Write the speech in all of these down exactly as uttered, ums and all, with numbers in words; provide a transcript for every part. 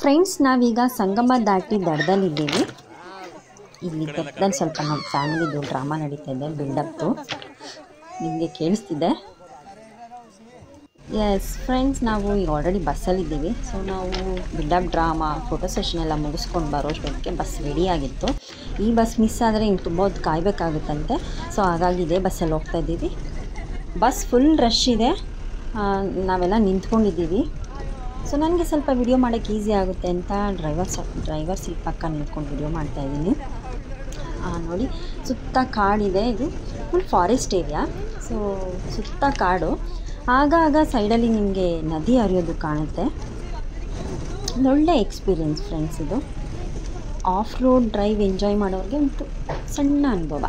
Friends, ನಾವೀಗ ಸಂಗಮ ದಾಟಿ ದಡದಲ್ಲಿದ್ದೀವಿ. ಇಲ್ಲಿ ದಡದಲ್ಲಿ ಸ್ವಲ್ಪ ನಮ್ಮ ಫ್ಯಾಮಿಲಿದು ಡ್ರಾಮಾ ನಡೀತಾ ಇದೆ, ಬಿಲ್ಡಪ್ತು ನಿಮಗೆ ಕೇಳಿಸ್ತಿದೆ. ಎಸ್ ಫ್ರೆಂಡ್ಸ್, ನಾವು ಈಗ ಆಲ್ರೆಡಿ ಬಸ್ಸಲ್ಲಿದ್ದೀವಿ. ಸೊ ನಾವು ಬಿಲ್ಡಪ್ ಡ್ರಾಮಾ ಫೋಟೋ ಸೆಷನ್ ಎಲ್ಲ ಮುಗಿಸ್ಕೊಂಡು ಬರೋಷ್ಟೊತ್ತಿಗೆ ಬಸ್ ರೆಡಿಯಾಗಿತ್ತು. ಈ ಬಸ್ ಮಿಸ್ ಆದರೆ ಹಿಂಗೆ ತುಂಬ ಹೊತ್ತು ಕಾಯಬೇಕಾಗುತ್ತಂತೆ. ಸೊ ಹಾಗಾಗಿ ಇದೇ ಬಸ್ಸಲ್ಲಿ ಹೋಗ್ತಾ ಇದ್ದೀವಿ. ಬಸ್ ಫುಲ್ ರಶ್ ಇದೆ, ನಾವೆಲ್ಲ ನಿಂತ್ಕೊಂಡಿದ್ದೀವಿ. ಸೊ ನನಗೆ ಸ್ವಲ್ಪ ವಿಡಿಯೋ ಮಾಡೋಕ್ಕೆ ಈಸಿ ಆಗುತ್ತೆ ಅಂತ ಡ್ರೈವರ್ ಸ ಡ್ರೈವರ್ ಸೀಟ್ ಪಕ್ಕ ನಿಂತ್ಕೊಂಡು ವಿಡಿಯೋ ಮಾಡ್ತಾಯಿದ್ದೀನಿ. ನೋಡಿ, ಸುತ್ತ ಕಾಡಿದೆ. ಇದು ಫುಲ್ ಫಾರೆಸ್ಟ್ ಏರಿಯಾ. ಸೊ ಸುತ್ತ ಕಾಡು, ಆಗಾಗ ಸೈಡಲ್ಲಿ ನಿಮಗೆ ನದಿ ಹರಿಯೋದು ಕಾಣುತ್ತೆ. ಒಳ್ಳೆ ಎಕ್ಸ್ಪೀರಿಯೆನ್ಸ್ ಫ್ರೆಂಡ್ಸ್. ಇದು ಆಫ್ ರೋಡ್ ಡ್ರೈವ್ ಎಂಜಾಯ್ ಮಾಡೋರಿಗೆ ಒಂದು ಸಣ್ಣ ಅನುಭವ.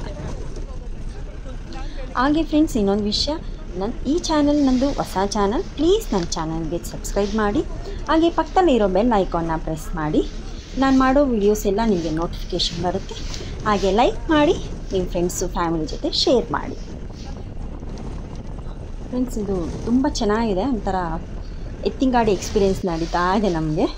ಹಾಗೆ ಫ್ರೆಂಡ್ಸ್, ಇನ್ನೊಂದು ವಿಷಯ, ನನ್ನ ಈ ಚಾನಲ್ ನಂದು ಹೊಸ ಚಾನಲ್. ಪ್ಲೀಸ್ ನನ್ನ ಚಾನಲ್ಗೆ ಸಬ್ಸ್ಕ್ರೈಬ್ ಮಾಡಿ, ಹಾಗೆ ಪಕ್ಕದಲ್ಲಿರೋ ಬೆಲ್ ಐಕಾನ್ನ ಪ್ರೆಸ್ ಮಾಡಿ. ನಾನು ಮಾಡೋ ವೀಡಿಯೋಸ್ ಎಲ್ಲ ನಿಮಗೆ ನೋಟಿಫಿಕೇಷನ್ ಬರುತ್ತೆ. ಹಾಗೆ ಲೈಕ್ ಮಾಡಿ, ನಿಮ್ಮ ಫ್ರೆಂಡ್ಸು ಫ್ಯಾಮಿಲಿ ಜೊತೆ ಶೇರ್ ಮಾಡಿ. ಫ್ರೆಂಡ್ಸ್, ಇದು ತುಂಬ ಚೆನ್ನಾಗಿದೆ. ಒಂಥರ ಎತ್ತಿನ ಗಾಡಿ ಎಕ್ಸ್ಪೀರಿಯೆನ್ಸ್ ನಡೀತಾ ಇದೆ ನಮಗೆ.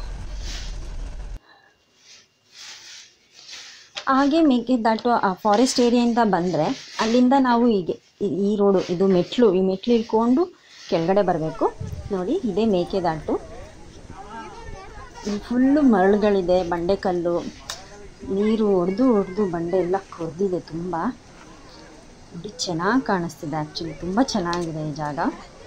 ಹಾಗೆ ಮೇಕೆದಾಟು ಆ ಫಾರೆಸ್ಟ್ ಏರಿಯಾಯಿಂದ ಬಂದರೆ ಅಲ್ಲಿಂದ ನಾವು ಹೀಗೆ ಈ ರೋಡು, ಇದು ಮೆಟ್ಲು, ಈ ಮೆಟ್ಲು ಇಟ್ಕೊಂಡು ಕೆಳಗಡೆ ಬರಬೇಕು. ನೋಡಿ, ಇದೇ ಮೇಕೆದಾಟು. ಇಲ್ಲಿ ಫುಲ್ಲು ಮರಳುಗಳಿದೆ, ಬಂಡೆಕಲ್ಲು, ನೀರು ಹೊಡೆದು ಹೊಡೆದು ಬಂಡೆ ಎಲ್ಲ ಕೊರೆದಿದೆ ತುಂಬ. ನೋಡಿ, ಚೆನ್ನಾಗಿ ಕಾಣಿಸ್ತಿದೆ. ಆ್ಯಕ್ಚುಲಿ ತುಂಬ ಚೆನ್ನಾಗಿದೆ ಈ ಜಾಗ.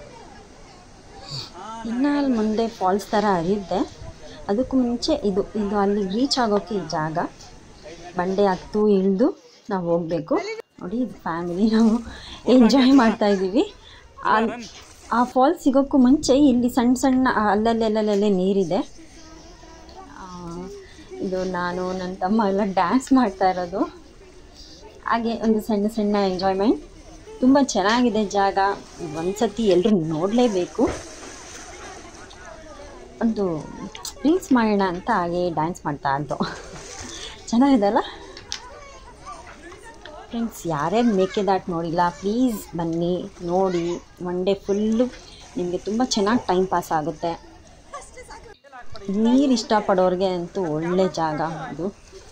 ಇನ್ನು ಅಲ್ಲಿ ಮುಂದೆ ಫಾಲ್ಸ್ ಥರ ಹರಿಯುತ್ತೆ. ಅದಕ್ಕೂ ಮುಂಚೆ ಇದು ಇದು ಅಲ್ಲಿ ರೀಚ್ ಆಗೋಕ್ಕೆ ಈ ಜಾಗ. ಬಂಡೆ ಹತ್ತು ಇಳಿದು ನಾವು ಹೋಗಬೇಕು. ನೋಡಿ, ಇದು ಫ್ಯಾಮಿಲಿ, ನಾವು ಎಂಜಾಯ್ ಮಾಡ್ತಾಯಿದ್ದೀವಿ. ಆ ಫಾಲ್ಸ್ ಸಿಗೋಕ್ಕೂ ಮುಂಚೆ ಇಲ್ಲಿ ಸಣ್ಣ ಸಣ್ಣ ಅಲ್ಲಲ್ಲಲ್ಲಲ್ಲೇ ನೀರಿದೆ. ಇದು ನಾನು ನನ್ನ ತಮ್ಮ ಎಲ್ಲ ಡ್ಯಾನ್ಸ್ ಮಾಡ್ತಾ ಇರೋದು. ಹಾಗೆ ಒಂದು ಸಣ್ಣ ಸಣ್ಣ ಎಂಜಾಯ್ಮೆಂಟ್. ತುಂಬ ಚೆನ್ನಾಗಿದೆ ಜಾಗ. ಒಂದು ಸತಿ ಎಲ್ಲರೂ ನೋಡಲೇಬೇಕು. ಒಂದು ರೀಲ್ಸ್ ಮಾಡೋಣ ಅಂತ ಹಾಗೆ ಡ್ಯಾನ್ಸ್ ಮಾಡ್ತಾ ಇದ್ದು. ಚೆನ್ನಾಗಿದೆಲ್ಲ ಫ್ರೆಂಡ್ಸ್. ಯಾರ್ಯಾರು ಮೇಕೆದಾಟು ನೋಡಿಲ್ಲ, ಪ್ಲೀಸ್ ಬನ್ನಿ ನೋಡಿ. ಒನ್ ಡೇ ಫುಲ್ಲು ನಿಮಗೆ ತುಂಬ ಚೆನ್ನಾಗಿ ಟೈಮ್ ಪಾಸ್ ಆಗುತ್ತೆ. ನೀರು ಇಷ್ಟಪಡೋರಿಗೆ ಅಂತೂ ಒಳ್ಳೆ ಜಾಗ ಇದು.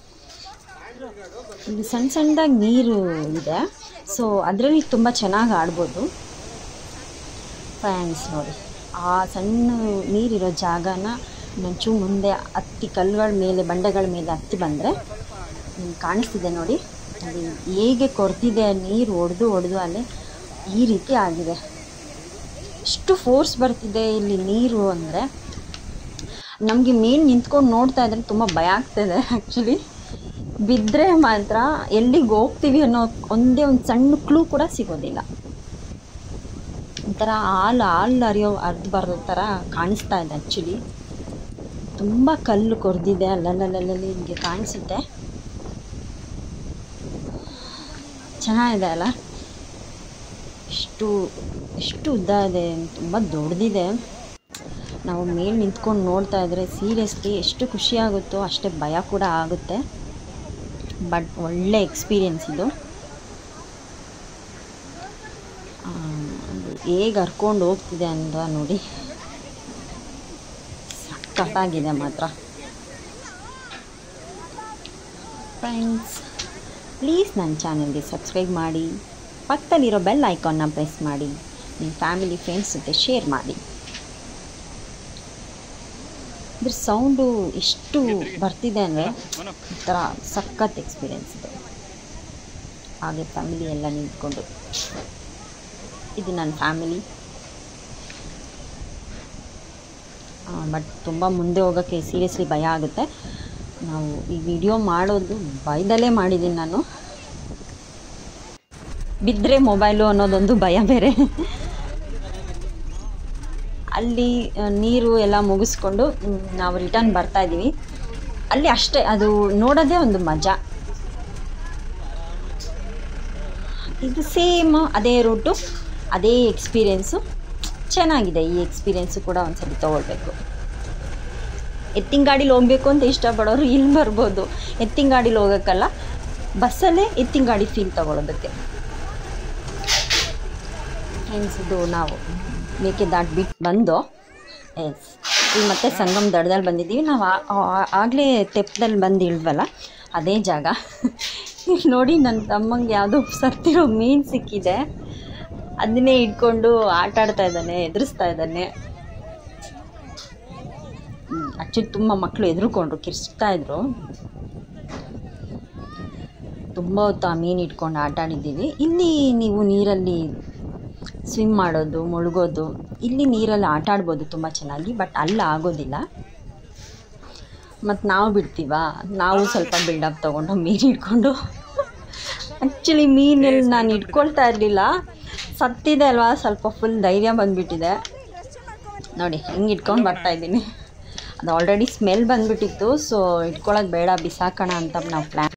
ಇಲ್ಲಿ ಸಣ್ಣ ಸಣ್ಣದಾಗಿ ನೀರು ಇದೆ. ಸೊ ಅದರಲ್ಲಿ ತುಂಬ ಚೆನ್ನಾಗಿ ಆಡ್ಬೋದು ಫ್ರೆಂಡ್ಸ್. ನೋಡಿ, ಆ ಸಣ್ಣ ನೀರಿರೋ ಜಾಗನ ನಂಚು ಮುಂದೆ ಹತ್ತಿ ಕಲ್ಲುಗಳ ಮೇಲೆ, ಬಂಡೆಗಳ ಮೇಲೆ ಹತ್ತಿ ಬಂದರೆ ಕಾಣಿಸ್ತಿದೆ ನೋಡಿ. ಅಲ್ಲಿ ಹೇಗೆ ಕೊರ್ತಿದೆ ನೀರು, ಹೊಡೆದು ಹೊಡೆದು ಅಲ್ಲೇ ಈ ರೀತಿ ಆಗಿದೆ. ಎಷ್ಟು ಫೋರ್ಸ್ ಬರ್ತಿದೆ ಇಲ್ಲಿ ನೀರು ಅಂದರೆ ನಮಗೆ ಮೇಲೆ ನಿಂತ್ಕೊಂಡು ನೋಡ್ತಾ ಇದ್ರೆ ತುಂಬ ಭಯ ಆಗ್ತಾಯಿದೆ ಆ್ಯಕ್ಚುಲಿ. ಬಿದ್ದರೆ ಮಾತ್ರ ಎಲ್ಲಿಗೆ ಹೋಗ್ತೀವಿ ಅನ್ನೋ ಒಂದೇ ಒಂದು ಸಣ್ಣ ಕ್ಲೂ ಕೂಡ ಸಿಗೋದಿಲ್ಲ. ಒಂಥರ ಹಾಲು ಹಾಲು ಹರಿಯೋ ಹರಿದು ಬರೋ ಥರ ಕಾಣಿಸ್ತಾ ಇದೆ ಆ್ಯಕ್ಚುಲಿ. ತುಂಬ ಕಲ್ಲು ಕೊರೆದಿದೆ, ಅಲ್ಲಲ್ಲಲ್ಲಿ ನಿಮಗೆ ಕಾಣಿಸುತ್ತೆ. ಚೆನ್ನಾಗಿದೆ ಅಲ್ಲ. ಎಷ್ಟು ಎಷ್ಟು ಉದ್ದ ಇದೆ, ತುಂಬ ದೊಡ್ಡದಿದೆ. ನಾವು ಮೇಲೆ ನಿಂತ್ಕೊಂಡು ನೋಡ್ತಾ ಇದ್ದರೆ ಸೀರಿಯಸ್ಲಿ ಎಷ್ಟು ಖುಷಿಯಾಗುತ್ತೋ ಅಷ್ಟೇ ಭಯ ಕೂಡ ಆಗುತ್ತೆ. ಬಟ್ ಒಳ್ಳೆ ಎಕ್ಸ್ಪೀರಿಯೆನ್ಸ್ ಇದು. ಹೇಗೆ ಹರ್ಕೊಂಡು ಹೋಗ್ತಿದೆ ಅಂತ ನೋಡಿ, ಸಖತ್ತಾಗಿದೆ ಮಾತ್ರ ಫ್ರೆಂಡ್ಸ್. ಪ್ಲೀಸ್ ನನ್ನ ಚಾನಲ್ಗೆ ಸಬ್ಸ್ಕ್ರೈಬ್ ಮಾಡಿ, ಪಕ್ಕದಲ್ಲಿರೋ ಬೆಲ್ ಐಕಾನ್ನ ಪ್ರೆಸ್ ಮಾಡಿ, ನಿಮ್ಮ ಫ್ಯಾಮಿಲಿ ಫ್ರೆಂಡ್ಸ್ ಜೊತೆ ಶೇರ್ ಮಾಡಿ. ಇದ್ರ ಸೌಂಡು ಎಷ್ಟು ಬರ್ತಿದೆ ಅಂದರೆ ಒಂಥರ ಸಖತ್ ಎಕ್ಸ್ಪೀರಿಯೆನ್ಸ್ ಇದೆ. ಹಾಗೆ ಫ್ಯಾಮಿಲಿ ಎಲ್ಲ ನಿಂತ್ಕೊಂಡು, ಇದು ನನ್ನ ಫ್ಯಾಮಿಲಿ. ಬಟ್ ತುಂಬ ಮುಂದೆ ಹೋಗೋಕ್ಕೆ ಸೀರಿಯಸ್ಲಿ ಭಯ ಆಗುತ್ತೆ. ನಾವು ಈ ವಿಡಿಯೋ ಮಾಡೋದು ಭಯದಲ್ಲೇ ಮಾಡಿದ್ದೀನಿ ನಾನು. ಬಿದ್ದರೆ ಮೊಬೈಲು ಅನ್ನೋದೊಂದು ಭಯ ಬೇರೆ. ಅಲ್ಲಿ ನೀರು ಎಲ್ಲ ಮುಗಿಸ್ಕೊಂಡು ನಾವು ರಿಟರ್ನ್ ಬರ್ತಾಯಿದ್ದೀವಿ. ಅಲ್ಲಿ ಅಷ್ಟೇ, ಅದು ನೋಡೋದೇ ಒಂದು ಮಜಾ. ಇದು ಸೇಮ್ ಅದೇ ರೂಟು, ಅದೇ ಎಕ್ಸ್ಪೀರಿಯೆನ್ಸು. ಚೆನ್ನಾಗಿದೆ. ಈ ಎಕ್ಸ್ಪೀರಿಯೆನ್ಸು ಕೂಡ ಒಂದು ಸಲ ತೊಗೊಳ್ಬೇಕು. ಎತ್ತಿನ ಗಾಡೀಲಿ ಹೋಗಬೇಕು ಅಂತ ಇಷ್ಟಪಡೋರು ಇಲ್ಲಿ ಬರ್ಬೋದು. ಎತ್ತಿನ ಗಾಡೀಲಿ ಹೋಗೋಕ್ಕಲ್ಲ, ಬಸ್ಸಲ್ಲೇ ಎತ್ತಿನ ಗಾಡಿ ಫೀಲ್ ತೊಗೊಳೋದಕ್ಕೆ. ಫ್ರೆಂಡ್ಸ್, ಇದು ನಾವು ಮೇಕೆದಾಟು ಬಿಟ್ಟು ಬಂದು ಎಸ್ ಇಲ್ಲಿ ಮತ್ತೆ ಸಂಗಮ್ ದಡದಲ್ಲಿ ಬಂದಿದ್ದೀವಿ. ನಾವು ಆಗಲೇ ತೆಪ್ಪದಲ್ಲಿ ಬಂದು ಇಳ್ವಲ್ಲ ಅದೇ ಜಾಗ. ನೋಡಿ ನನ್ನ ತಮ್ಮಂಗೆ ಯಾವುದೋ ಸತ್ತಿರೋ ಮೀನು ಸಿಕ್ಕಿದೆ, ಅದನ್ನೇ ಇಟ್ಕೊಂಡು ಆಟ ಆಡ್ತಾ ಇದ್ದಾನೆ, ಎದುರಿಸ್ತಾ ಇದ್ದಾನೆ. ಆ್ಯಕ್ಚುಲಿ ತುಂಬ ಮಕ್ಕಳು ಎದುರುಕೊಂಡ್ರು, ಕಿರ್ಚ್ತಾಯಿದ್ರು. ತುಂಬ ಹೊತ್ತು ಆ ಮೀನು ಇಟ್ಕೊಂಡು ಆಟ ಆಡಿದ್ದೀವಿ. ಇಲ್ಲಿ ನೀವು ನೀರಲ್ಲಿ ಸ್ವಿಮ್ ಮಾಡೋದು, ಮುಳುಗೋದು, ಇಲ್ಲಿ ನೀರಲ್ಲಿ ಆಟ ಆಡ್ಬೋದು ತುಂಬ ಚೆನ್ನಾಗಿ, ಬಟ್ ಅಲ್ಲಿ ಆಗೋದಿಲ್ಲ. ಮತ್ತು ನಾವು ಬಿಡ್ತೀವ, ನಾವು ಸ್ವಲ್ಪ ಬಿಲ್ಡಪ್ ತೊಗೊಂಡು ಮೀನು ಇಟ್ಕೊಂಡು. ಆ್ಯಕ್ಚುಲಿ ಮೀನಲ್ಲಿ ನಾನು ಇಟ್ಕೊಳ್ತಾ ಇರಲಿಲ್ಲ, ಸತ್ತಿದೆ ಅಲ್ವಾ, ಸ್ವಲ್ಪ ಫುಲ್ ಧೈರ್ಯ ಬಂದುಬಿಟ್ಟಿದೆ. ನೋಡಿ ಹಿಂಗೆ ಇಟ್ಕೊಂಡು ಬರ್ತಾಯಿದ್ದೀನಿ. ಅದು ಆಲ್ರೆಡಿ ಸ್ಮೆಲ್ ಬಂದುಬಿಟ್ಟಿತ್ತು, ಸೊ ಇಟ್ಕೊಳ್ಳೋದು ಬೇಡ ಬಿಸಾಕೋಣ ಅಂತ ನಾವು ಪ್ಲ್ಯಾನ್